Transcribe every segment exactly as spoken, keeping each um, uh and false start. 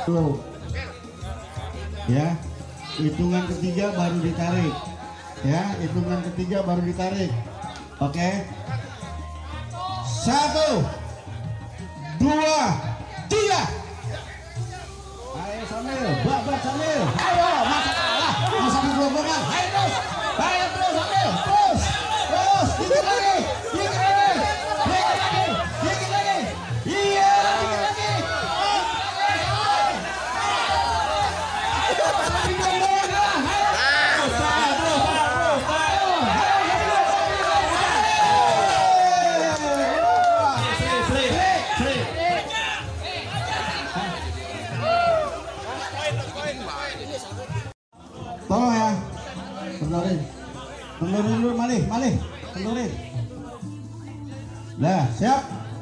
Dulu. Ya, hitungan ketiga baru ditarik. Ya, hitungan ketiga baru ditarik. Oke. Satu, dua, tiga. Ayo Samil, bak-bak Samil. Ayo, masa kalah, masa digelobongan. Ayo terus, ayo terus Samil, terus, terus, dikit lagi, dikit lagi, dikit lagi, dikit lagi. Iya, dikit lagi. Tolong ya, kendorin, kendorin dulu, malih, malih, kendorin. Nah, siap.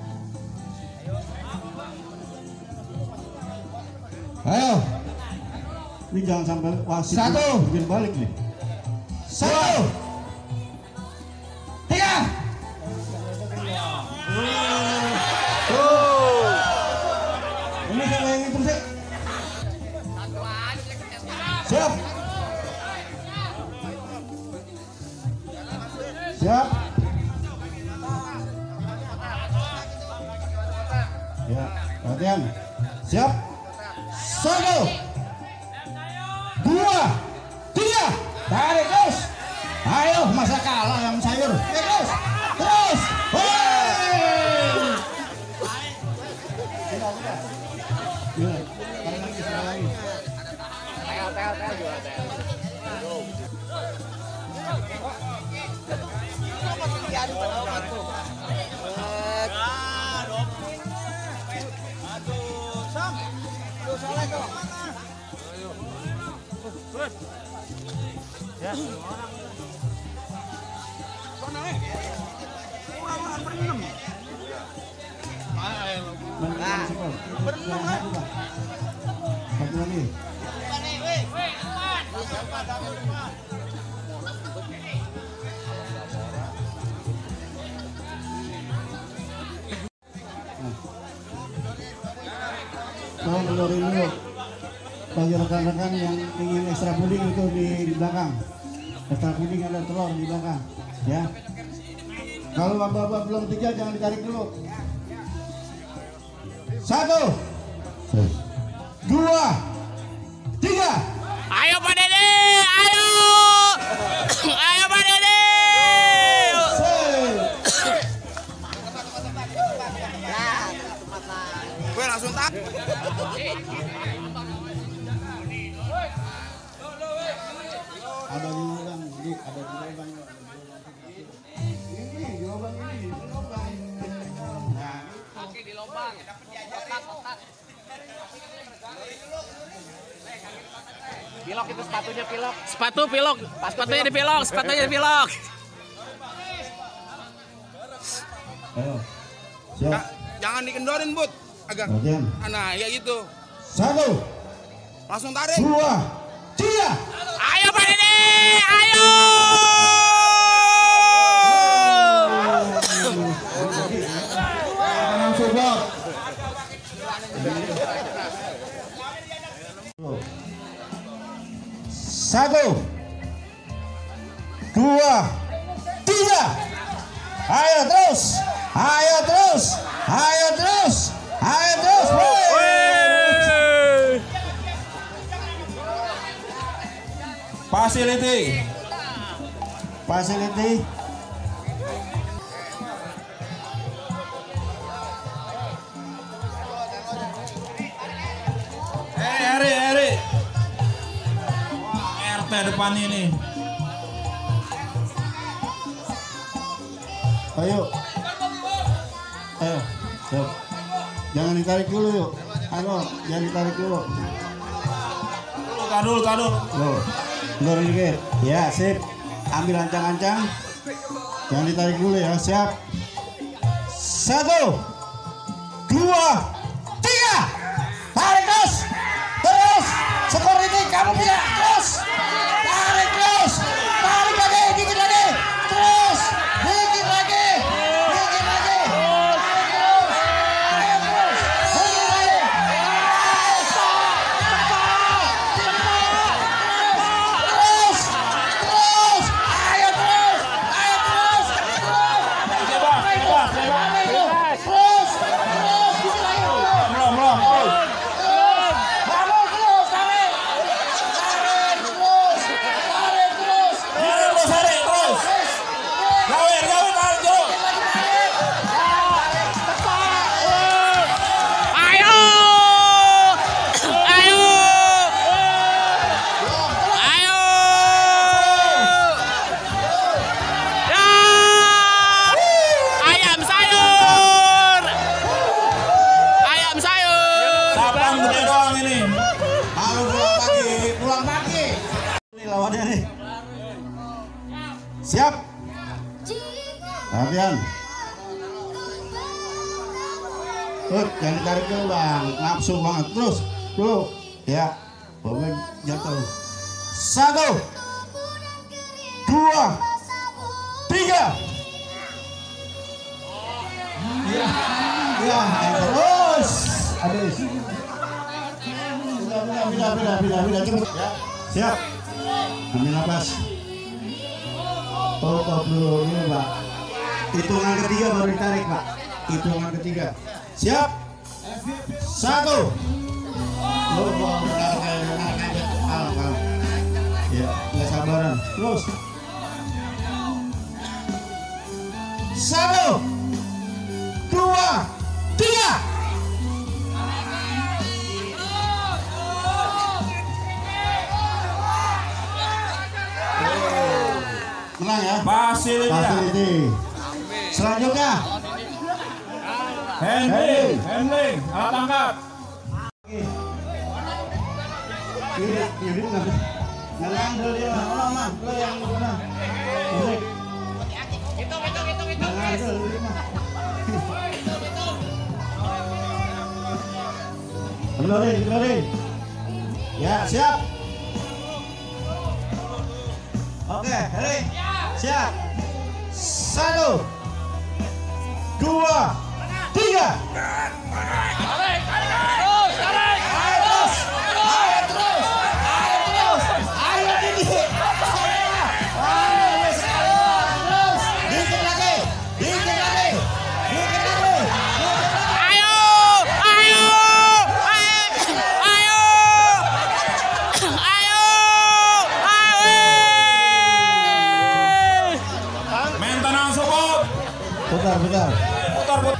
Ayo, ini jangan sampai wasit Satu. bikin balik nih. Satu, tiga. Oh. Ini siapa yang hitung sih? Siap. Siap. Ya, latihan. Siap. Satu, dua, tiga. Tarik terus. Ayo, masa kalah yang sayur. Terus, terus. Hei. Gila, sekali lagi, sekali lagi. Tel, tel, tel juga tel. Ya. Berenam kan? Satu lagi. Tolong kendorin dulu bagi rekan-rekan yang ingin ekstra puding itu di, di belakang. Ekstra puding ada telur di belakang, ya. Kalau bapak-bapak belum tiga jangan ditarik dulu. Satu, dua, tiga. Ayo Pak Dede, ayo, ayo Pak Dede. Gue langsung tak. Ada di lubang, di ada di lubang. Ini di lubang ini, di lubang. Nah, Kaki di lubang. Otak, otak. Pilok itu sepatunya pilok. Sepatu pilok. Sepatunya dipilok, sepatunya dipilok. ayo, siap. Kak, jangan dikendorin, Bud. Agak. Latihan. Nah, ya gitu. Satu, Langsung tarik. dua, tiga. Ayo Pak Dede, ayo. Tangan support. Satu, dua, tiga. Ayo terus, ayo terus, ayo terus, ayo terus. Facility. Facility. Eh, Eri, Eri. R T depan ini. Ayo. Ayo. Siap. Jangan ditarik dulu yuk. Halo, jangan ditarik dulu. Tar dulu, tar dulu. Loh. Dorong dikit. Ya, sip. Ambil ancang-ancang. Jangan ditarik dulu ya. Siap. Satu, dua, tiga. Tarik terus. Terus. Security kamu bisa. Terus. Tarik terus. Tarik lagi. Dikit lagi. Terus. Dikit lagi. Dikit lagi. Tarik terus. Ayo terus. Dikit lagi. Ayo, stop. tarik, jauh, tarik, jauh. Ayo. Ayo. Ayo. Ya. Ayam sayur. Ayam sayur. Sapang gede doang ini. Halo, pulang pagi, pulang pagi. Ini lawannya nih. Siap. Latihan. Tuh, jangan ditarik dulu bang, nafsu banget. Terus, dulu, ya. Bawa jatuh. Satu, dua, tiga. Ya, ya, terus. Habis. Bila, bila, bila, bila, bila, bila, cepet. Ya, siap. Ambil nafas. Oh, oh, dulu, dulu, Pak. Hitungan ketiga baru ditarik, Pak. Hitungan ketiga. Siap. Satu. Oh, oh, benar, benar, benar, benar, benar. Ya, nggak sabaran. Terus. Satu, dua, tiga. Menang ya. Facility. Facility. Selanjutnya. Handling, handling, alat tangkap. Ini, ini nggak Nelang dulu dia, oh mah, lo yang mana? Musik. Hitung, hitung, hitung, hitung. Nelang dulu dia mah. Keluarin, keluarin. Ya, siap. Oke, heli. Siap. Satu, dua, tiga. Tarik, terus, tarik. Ayo terus, ayo terus, ayo terus, ayo Didi. Ayo terus, dikit lagi, dikit lagi, dikit lagi. Ayo, ayo, ayo, ayo, ayo, ayo. Maintenance support. Putar, putar. Putar, putar.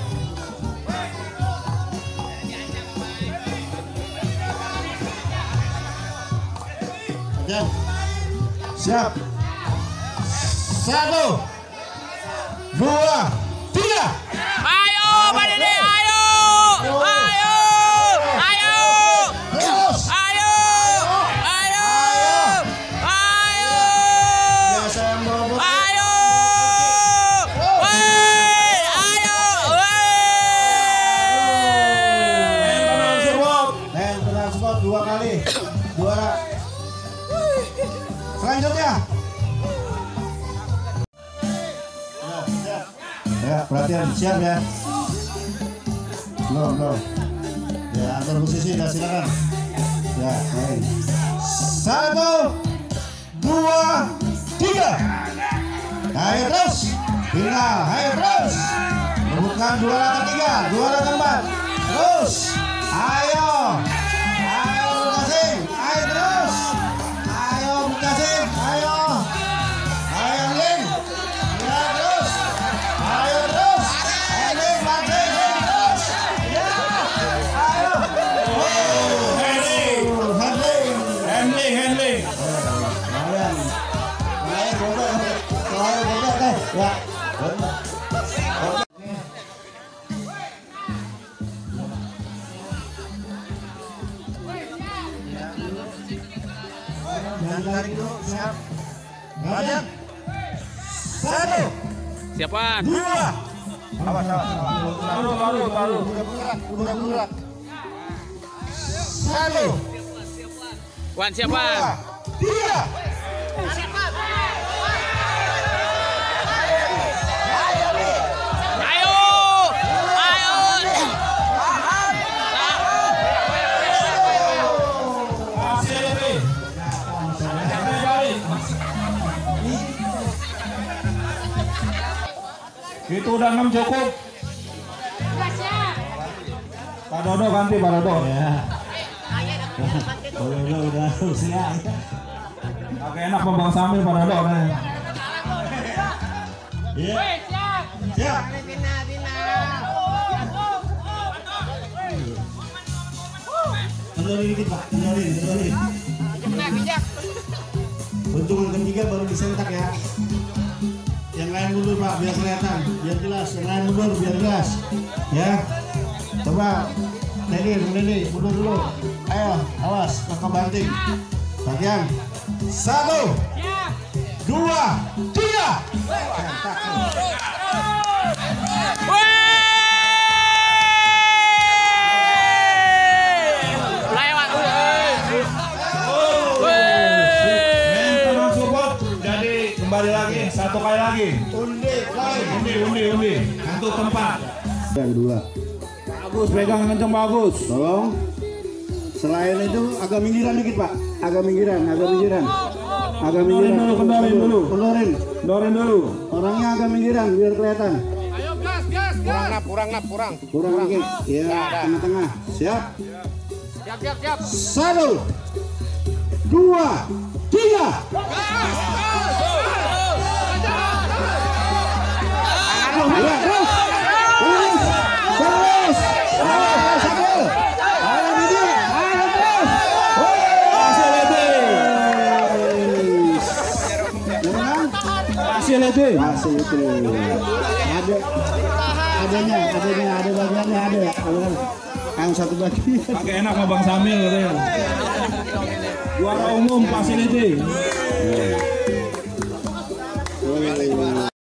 Ya. Siap. Satu, dua, tiga. Ayo, Pak Dede, ayo, ayo, ayo, Terus. ayo, ayo, ayo, Biasa yang bawa botol. ayo, woi, ayo, Maintenance woi. support. Dan transport dua kali. Juara. Selanjutnya. Ya, siap. Ya, perhatian, siap ya. Belum, belum. Ya, atur posisi, ya silakan. Ya, baik. Satu, dua, tiga. Ayo terus. Final, ayo terus. Bukan juara ketiga, juara keempat. Terus. Ayo. Ayo Bukasin, ayo terus. Ayo Bukasin, ayo. Ayo Ling. Ya terus. Ayo terus. Ling, Bukasin, Ling, terus. Ya. Ayo. Oh, Handling, handling. handling, handling. Lumayan. Lumayan bobot. Lumayan bobot deh. Ya. Benar. Jangan tarik dulu, siap. Latihan. Satu, Siapaan? dua. Awas, awas, awas. Taruh, taruh, taruh. Udah bergerak, udah bergerak. Satu, Wan, siapaan? dua, tiga. Ayo, ayo. Facility. Sampai balik. Itu udah enam cukup. Pak Dodo ganti, Pak Dodo. Ya. Udah, udah, siap. Agak enak pembang sambil Pak Dodo. Kan? Iya. Siap. Kendorin dikit Pak, kendorin, kendorin. Bentukan ketiga baru disentak ya. Yang lain mundur Pak, biar kelihatan, biar jelas. Yang lain mundur, biar jelas. Ya. Coba, Neni, Neni, mundur dulu. Ayo, awas, kakak banting. Latihan. Satu, dua, tiga. Kembali lagi, satu kali lagi. Undi, Undi, undi, undi. Untuk tempat. yang kedua. Bagus, pegang kenceng bagus. Tolong. Selain itu agak minggiran dikit Pak. Agak minggiran, agak minggiran. Agak minggiran. dulu, kendorin dulu. Kendorin. Dorin dulu. Orangnya agak minggiran biar kelihatan. Ayo gas, gas, Kurang nap, kurang nap, kurang. Kurang dikit. Ya, tengah-tengah. Siap. Siap, siap, siap. Satu, dua, tiga. Ya, terus. Terus. Terus. Ayo, sambil. Ayo, Didi. Ayo, terus. Hasil itu. Yang menang? Hasil itu. Hasil itu. Ada. Adanya, adanya, ada bagiannya ada ya. Yang satu bagian. Pakai enak sama Bang Samil katanya. Juara umum Facility.